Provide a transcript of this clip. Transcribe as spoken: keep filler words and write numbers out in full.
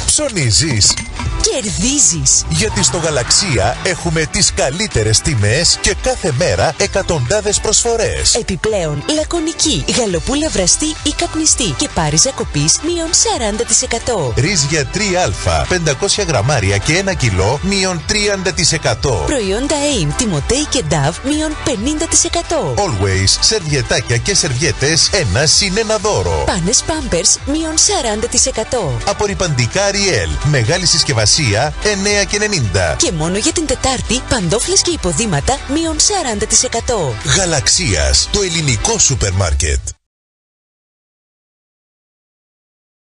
Ψωνίζεις. Κερδίζεις. Γιατί στο Γαλαξία έχουμε τις καλύτερες τιμές και κάθε μέρα εκατοντάδες προσφορές. Επιπλέον, λακωνική, γαλοπούλα βραστή ή καπνιστή και πάριζα κοπής μείον σαράντα τοις εκατό. Ρύζια τρία α, πεντακόσια γραμμάρια και ένα κιλό, μείον τριάντα τοις εκατό. Προϊόντα έιμ, Τιμωτέι και Νταβ, μείον πενήντα τοις εκατό. Always, σερβιετάκια και σερβιέτες, ένα συν ένα δώρο. Πάνες Pampers, μείον σαράντα τοις εκατό. Απορριπαντικά Ariel, μεγάλη συσκευασία, εννέα και ενενήντα. Και μόνο για την Τετάρτη, παντόφλες και υποδήματα, μείον σαράντα τοις εκατό. Γαλαξίας, το ελληνικό σούπερ μάρκετ.